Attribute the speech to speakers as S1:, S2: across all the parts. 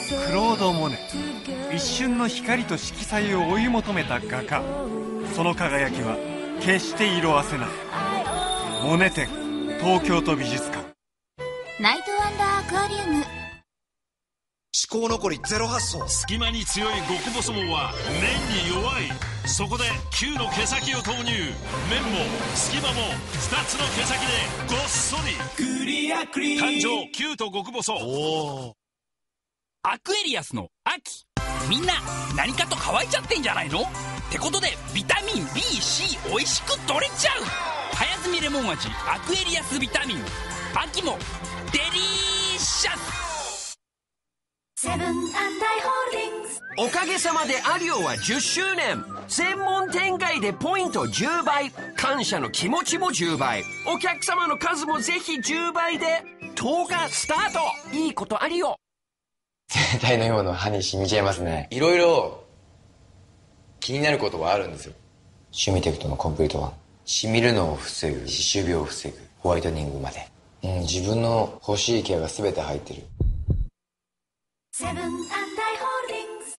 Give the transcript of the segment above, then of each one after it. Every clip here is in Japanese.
S1: クロード・モネ。一瞬の光と色彩を追い求めた画家。その輝きは決して色あせない。モネ展、東京都美術館。
S2: ナイトアクアリウム。
S3: 思考残りゼロ発想。
S4: 隙間に強い極細もは麺に弱い。そこで9の毛先を投入。麺も隙間も2つの毛先でごっそり。クリアクリーン誕生9と極細。
S5: アクエリアスの秋。みんな何かと乾いちゃってんじゃないのってことでビタミン B、C 美味しく取れちゃう。早摘みレモン味アクエリアスビタミン。秋もデリーシャス。
S2: セブン&アイ・ホールディングス。
S6: おかげさまでアリオは10周年。専門店街でポイント10倍。感謝の気持ちも10倍。お客様の数もぜひ10倍で。10日スタート。いいことありよ。
S7: 携帯のような歯に染みちゃいますね。いろいろ気になることはあるんですよ。シュミテクトのコンプリート1。染みるのを防ぐ、歯周病を防ぐ、ホワイトニングまで。自分の欲しいケアが全て入ってる。
S2: セブン&アイ・ホールディングス。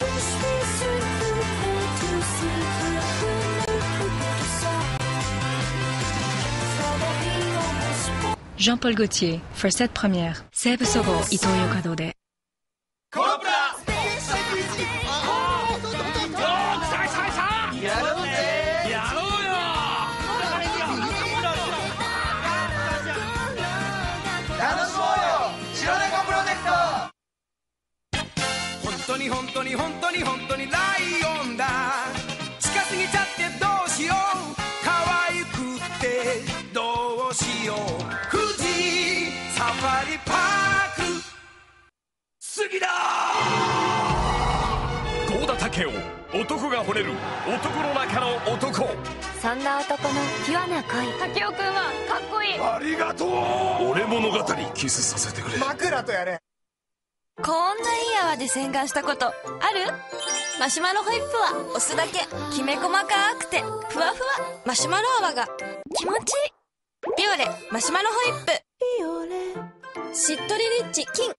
S8: Jean-Paul Gaultier, First Première, 西武そごうイトーヨーカドーで。
S4: コロプラやろうぜ。やろうよ。
S3: 楽しもうよ、白猫プロジェクト。
S9: 本当に本当に本当に本当にライオンだ。近すぎちゃってどうしよう。可愛くってどうしよう。富士サファリパーク杉だ。
S4: 郷田武雄、男が惚れる男の中の男。
S2: そんな男のピュアな恋。竹雄くんはかっこいい。
S4: ありがとう。俺物語キスさせてくれ。
S3: 枕とやれ。
S2: こんないい泡で洗顔したことある？マシュマロホイップは押すだけ。きめ細かくてふわふわ。マシュマロ泡が気持ちいい。ビオレマシュマロホイップ。ビオレしっとりリッチ金。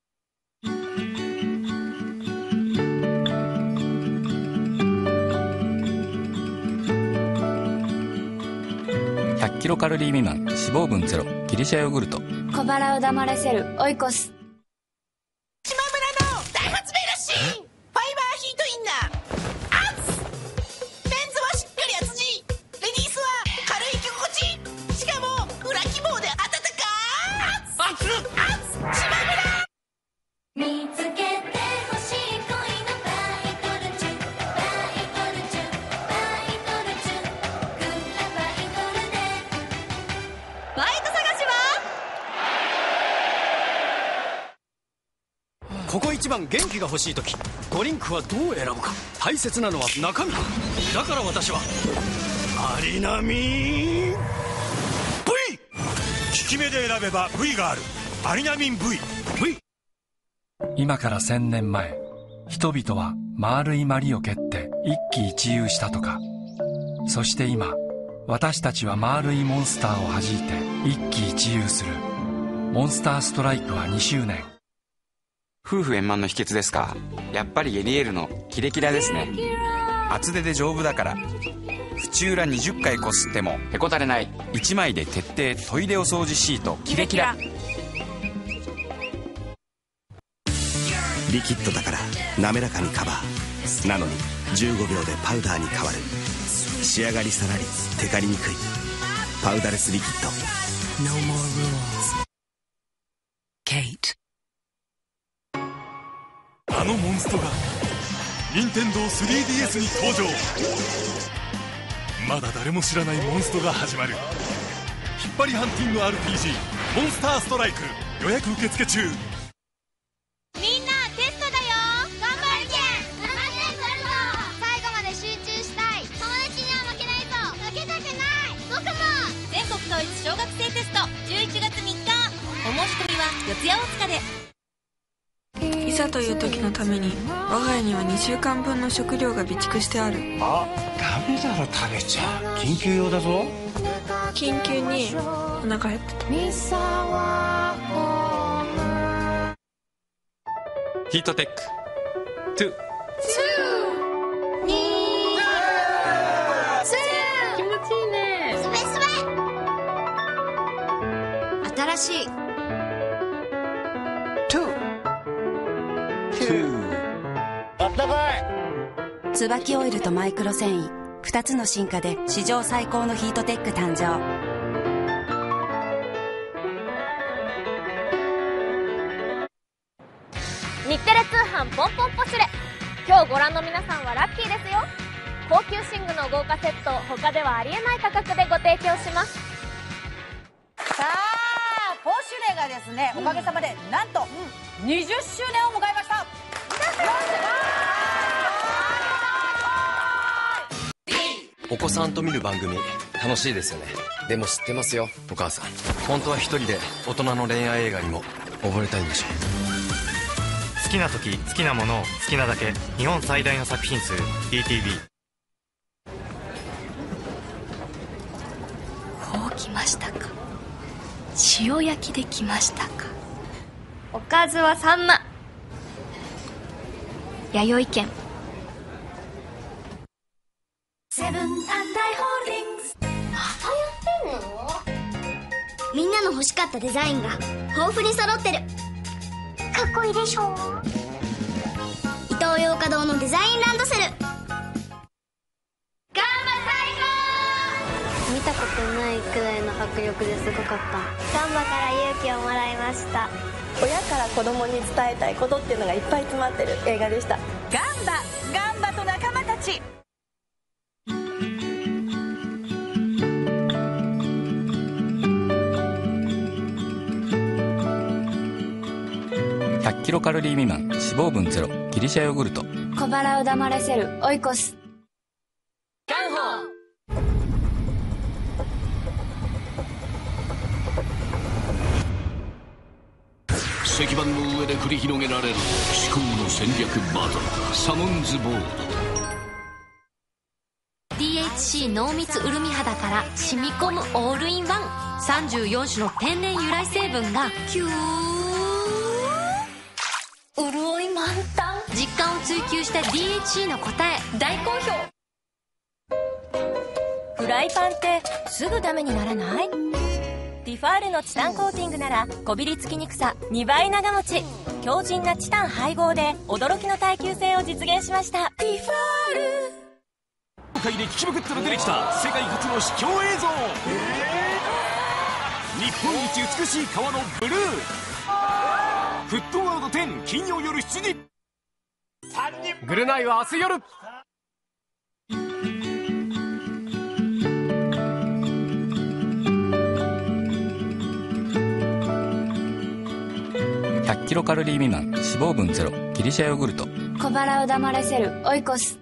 S10: 100キロカロリー未満、脂肪分ゼロ、ギリシャヨーグルト。
S2: 小腹を黙らせるオイコス。
S11: 島村のダイハツメルシーファイバーヒートインナー。アツメンズはしっかり厚地、レディースは軽い着心地。しかも裏希望で暖かアツアツ島村。
S2: 見つけて欲しい恋のバイトルチュバイトルチュバイトルチュグッバイトルでバイト探しは
S9: ここ一番元気が欲しい時、ドリンクはどう選ぶか。大切なのは中身だから私はアリナミン V。
S4: 効き目で選べば V がある。アリナミン V。
S10: 今から1000年前、人々は丸い鞠を蹴って一喜一憂したとか。そして今、私たちは丸いモンスターを弾いて一喜一憂する。モンスターストライクは2周年。
S7: 夫婦円満の秘訣ですか。やっぱりエリエールのキレキラですね。厚手で丈夫だから縁裏20回こすってもへこたれない。1枚で徹底トイレお掃除シートキレキラ。
S12: リキッドだから滑らかにカバーなのに15秒でパウダーに変わる。仕上がりさらりテカりにくいパウダレスリキッド。 No more rules。
S5: Kate。
S4: あのモンストが任天堂 3DS に登場。まだ誰も知らないモンストが始まる。引っ張りハンティング RPG モンスターストライク予約受付中。
S2: みんなテストだよ。頑張るけん。頑張ってくるぞ。最後まで集中したい。友達には負けないぞ。負けたくない。僕も。全国統一小学生テスト11月3日。お申し込みは四谷大塚で。
S13: いざという時のために我が家には2週間分の食料が備蓄してある。
S14: あ、ダメだろ食べちゃ。緊急用だぞ。
S13: 緊急にお腹減ってた。
S10: ヒートテック2。
S2: 気持ちいいね。スベスベ。新しい
S15: あったかい。
S16: 椿オイルとマイクロ繊維2つの進化で史上最高のヒートテック誕生。
S17: 日テレ通販ポンポンポシュレ。今日ご覧の皆さんはラッキーですよ。高級寝具の豪華セットを他ではありえない価格でご提供します。
S11: さあポシュレがですね、おかげさまでなんと20周年を迎えました。
S18: お子さんと見る番組楽しいですよね。でも知ってますよお母さん、本当は一人で大人の恋愛映画にも溺れたいんでしょ。
S19: 好きな時好きなものを好きなだけ、日本最大の作品数 ETV。
S20: こうきましたか。塩焼きできましたか。
S17: おかずはサンマ。
S20: 弥生県
S2: セブン&アイ・ホールディングス。またやってんの？みんなの欲しかったデザインが豊富に揃ってる。かっこいいでしょ。イトーヨーカドーのデザインランドセル。ガンバ最高。見たことないくらいの迫力ですごかった。ガンバから勇気をもらいました。
S21: 親から子供に伝えたいことっていうのがいっぱい詰まってる映画でした。
S11: ガンバと仲間たち。
S10: 100キロカロリー未満、脂肪分ゼロ、ギリシャヨーグルト。
S20: 小腹を黙らせるオイコス。
S17: ガンホ
S22: 石板の上で繰り広げられる至高の戦略バトル、サモンズボード。
S23: DHC 濃密うるみ肌から染み込むオールインワン。34種の天然由来成分がキュー潤い満タン。実感を追求した DHC の答え大好評。
S24: フライパンってすぐダメにならない？ティファールのチタンコーティングならこびりつきにくさ2倍長持ち。強靭なチタン配合で驚きの耐久性を実現しました。ティファール
S4: 今回で聞きまくったら出てきた世界初の秘境映像、日本一美しい川のブルー。フットワード10金曜夜7時。
S25: グルナイは明日夜。
S10: 100キロカロリー未満、脂肪分ゼロ、ギリシャヨーグルト。
S20: 小腹を黙らせるオイコス。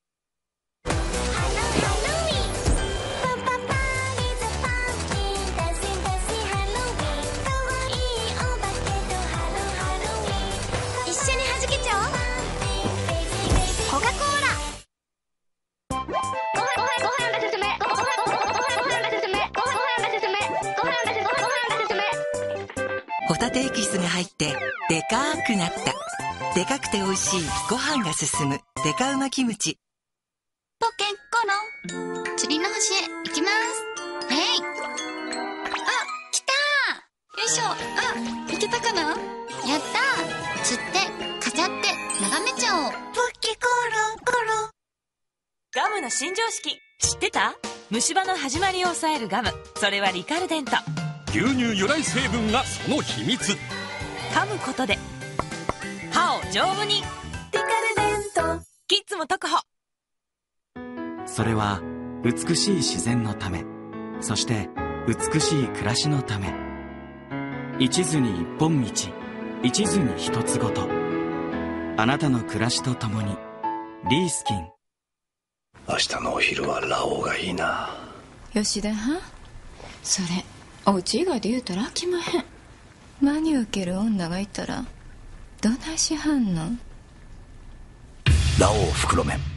S26: ホタテエキスが入ってでかーくなった。でかくて美味しいご飯が進むデカうまキムチ。
S2: ポケコロン釣りの星へ行きます。えい。あ、来たー。よいしょ。あ、いけたかな。やったー。釣って飾って眺めちゃおう。ポケコロコロ。
S24: ガムの新常識知ってた？虫歯の始まりを抑えるガム、それはリカルデント。
S4: 牛乳由来成分がその秘密。
S24: 噛むことで歯を丈夫に。リカルデントキッズも特保。
S12: それは美しい自然のため、そして美しい暮らしのため。一途に一本道、一途に一つごと。あなたの暮らしとともにリースキン。
S14: 明日のお昼はラオウがいいな。
S8: 吉田はん、それお家以外で言うたら飽きまへん。真に受ける女がいたらどないしはんの。
S14: ラオウ袋麺。